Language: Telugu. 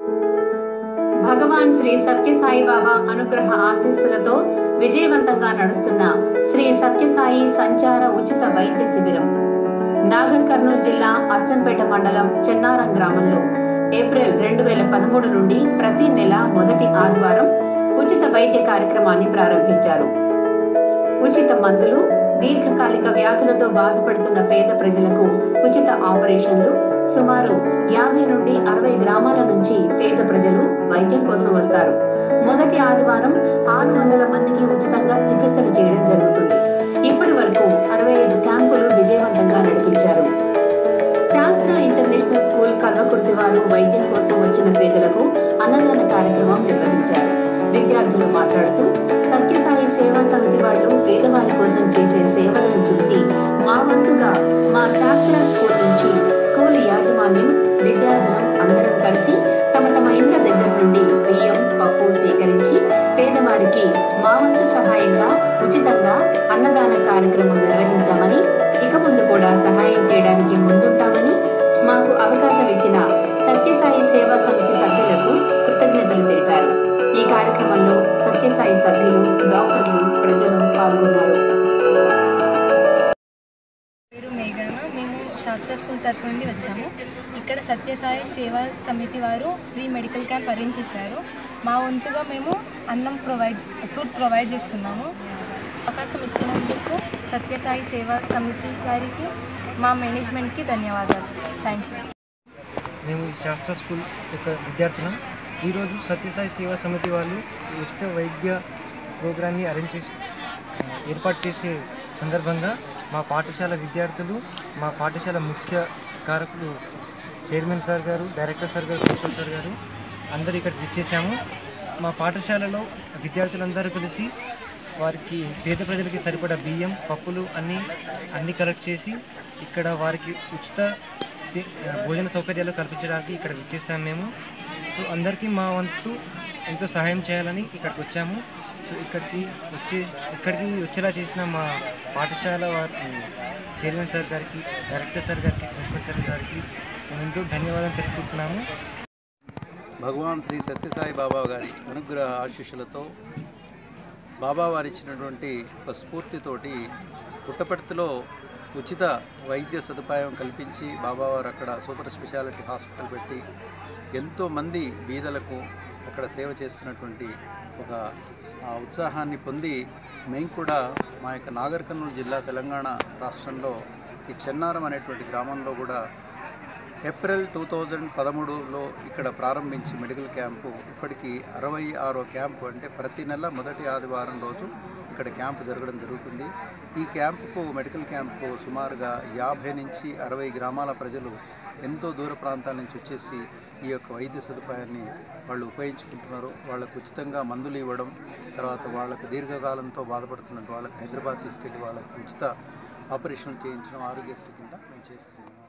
భగవాన్ శ్రీ సత్యసాయి బాబా అనుగ్రహ ఆశీస్సులతో విజయవంతంగా నడుస్తున్న శ్రీ సత్యసాయి సంచార ఉచిత వైద్య శిబిరం నాగర్ కర్నూలు జిల్లా అచ్చంపేట మండలం చెన్నారం గ్రామంలో ఏప్రిల్ 2013 నుండి ప్రతి నెల మొదటి ఆదివారం ఉచిత వైద్య కార్యక్రమాన్ని ప్రారంభించారు. ఉచిత మందులు, దీర్ఘకాలిక వ్యాధులతో బాధపడుతున్న పేద ప్రజలకు ఉచిత ఆపరేషన్లు, సుమారు 50 నుండి 60 గ్రామాల నుంచి పేద ప్రజలు వైద్యం కోసం వస్తారు. మొదటి ఆదివారం 600 మందికి ఉచితంగా చికిత్సలు చేయడం జరుగుతుంది. ఇప్పటి వరకు 65 క్యాంపులు విజయవంతంగా నడిపించారు. శాస్త్ర ఇంటర్నేషనల్ స్కూల్ కల్వకుర్తి వారు వైద్యం కోసం వచ్చిన పేదలకు అన్నదాన కార్యక్రమం నిర్వహించారు. విద్యార్థులు మాట్లాడుతూ సత్యసాయి సేవా సమితి వాళ్ళు పేదవారి కోసం చేసే సేవలను చూసి మా వంతుగా మా శాస్త్ర స్కూల్ నుంచి స్కూల్ యాజమాన్యం, విద్యార్థులం అందరం కలిసి తమ ఇండ్ల దగ్గర నుండి బియ్యం, పప్పు సేకరించి పేదవారికి మా వంతు సహాయంగా ఉచితంగా అన్నదాన కార్యక్రమం నిర్వహించామని, ఇక ముందు కూడా సహాయం చేయడానికి ముందుంటామని మాకు అవకాశం ఇచ్చిన సత్యసాయి సేవా సమితి సభ్యులకు కృతజ్ఞతలు తెలిపారు. ఈ కార్యక్రమంలో సత్యసాయి సభ్యులు, డాక్టర్లు, ప్రజలు పాల్గొన్నారు. మేము శాస్త్ర స్కూల్ తరఫు నుండి వచ్చాము. ఇక్కడ సత్యసాయి సేవా సమితి వారు ఫ్రీ మెడికల్ క్యాంప్ అరేంజ్ చేశారు. మా వంతుగా మేము ఫుడ్ ప్రొవైడ్ చేస్తున్నాము. అవకాశం ఇచ్చినందుకు సత్యసాయి సేవా సమితి గారికి, మా మేనేజ్మెంట్కి ధన్యవాదాలు. Thank you. మేము ఈ శాస్త్ర స్కూల్ యొక్క విద్యార్థులం. ఈరోజు సత్యసాయి సేవా సమితి వాళ్ళు ఉచిత వైద్య ప్రోగ్రామ్ని ఏర్పాటు చేసే సందర్భంగా మా పాఠశాల విద్యార్థులు, మా పాఠశాల ముఖ్య కారకులు చైర్మన్ సార్ గారు, డైరెక్టర్ సార్ గారు, ప్రిన్సిపల్ సార్ గారు అందరూ ఇక్కడికి ఇచ్చేసాము. మా పాఠశాలలో విద్యార్థులందరూ కలిసి వారికి పేద ప్రజలకి సరిపడా బియ్యం, పప్పులు అన్నీ కలెక్ట్ చేసి ఇక్కడ వారికి ఉచిత భోజన సౌకర్యాలు కల్పించడానికి ఇక్కడ ఇచ్చేసాము మేము. సో అందరికీ మా వంతు ఎంతో సహాయం చేయాలని ఇక్కడికి వచ్చాము. సో ఇక్కడికి వచ్చేలా చేసిన మా పాఠశాల వారికి, చైర్మన్ సార్ గారికి, డైరెక్టర్ సార్ గారికి, ప్రిన్సిపల్ సార్ గారికి మేము ఎంతో ధన్యవాదాలు తెలుపుకుంటున్నాము. భగవాన్ శ్రీ సత్యసాయి బాబా గారి అనుగ్రహ ఆశీస్సులతో బాబా వారు ఇచ్చినటువంటి ఒక స్ఫూర్తితోటి పుట్టపర్తిలో ఉచిత వైద్య సదుపాయం కల్పించి బాబావారు అక్కడ సూపర్ స్పెషాలిటీ హాస్పిటల్ పెట్టి ఎంతోమంది బీదలకు అక్కడ సేవ చేస్తున్నటువంటి ఒక ఉత్సాహాన్ని పొంది మేము కూడా మా యొక్క నాగర్ కర్నూలు జిల్లా తెలంగాణ రాష్ట్రంలో ఈ చెన్నారం అనేటువంటి గ్రామంలో కూడా ఏప్రిల్ 2013లో ఇక్కడ ప్రారంభించి మెడికల్ క్యాంపు ఇప్పటికీ 66వ క్యాంపు, అంటే ప్రతి నెల మొదటి ఆదివారం రోజు ఇక్కడ క్యాంపు జరగడం జరుగుతుంది. ఈ క్యాంపుకు, మెడికల్ క్యాంపు సుమారుగా 50 నుంచి 60 గ్రామాల ప్రజలు ఎంతో దూర ప్రాంతాల నుంచి వచ్చేసి ఈ యొక్క వైద్య సదుపాయాన్ని వాళ్ళు ఉపయోగించుకుంటున్నారు. వాళ్ళకు ఉచితంగా మందులు ఇవ్వడం, తర్వాత వాళ్ళకు దీర్ఘకాలంతో బాధపడుతున్నట్టు వాళ్ళకి హైదరాబాద్ తీసుకెళ్ళి వాళ్ళకి ఉచిత ఆపరేషన్లు చేయించడం ఆరోగ్యశ్రీ కింద మేము చేస్తున్నాము.